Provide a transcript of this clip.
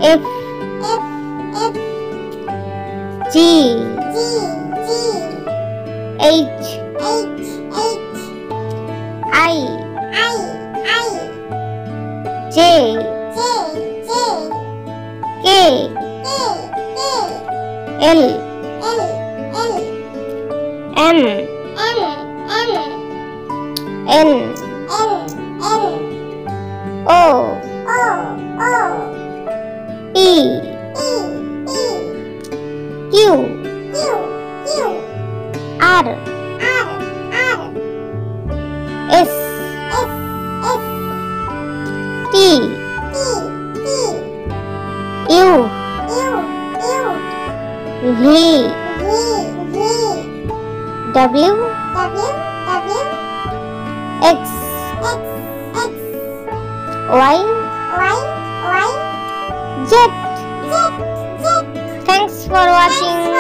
F G H I J K L M N O P Q R S T U V W X Y Z. Thanks for watching.